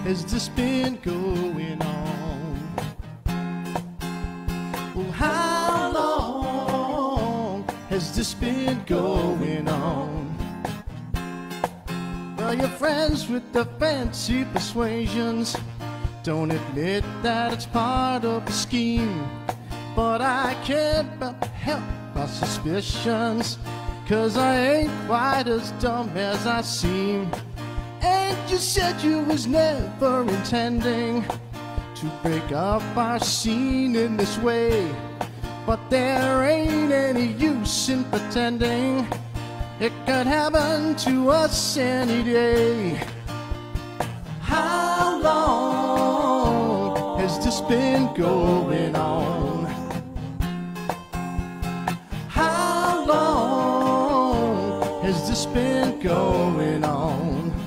has this been going on? Well, how long has this been going on? Well, you're friends with the fancy persuasions, don't admit that it's part of the scheme. But I can't but help my suspicions, 'cause I ain't quite as dumb as I seem. And you said you was never intending to break up our scene in this way, but there ain't any use in pretending. It could happen to us any day. How long has this been going on? How long has this been going on?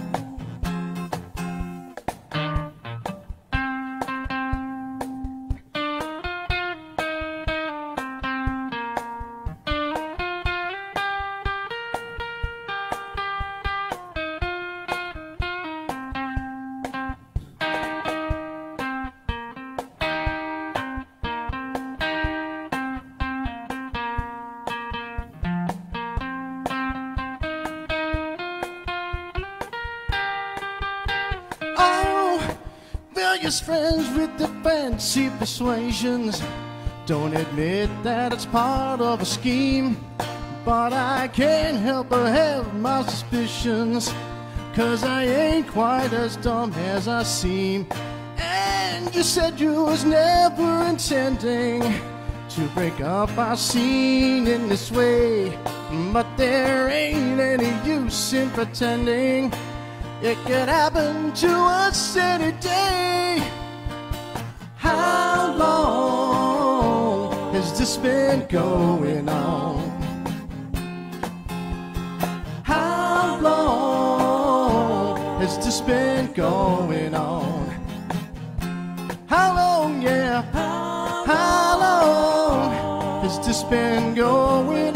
Various friends with the fancy persuasions don't admit that it's part of a scheme. But I can't help but have my suspicions, 'cause I ain't quite as dumb as I seem. And you said you was never intending to break up our scene in this way, but there ain't any use in pretending. It could happen to us any day. How long has this been going on? How long has this been going on? How long, yeah, how long has this been going on?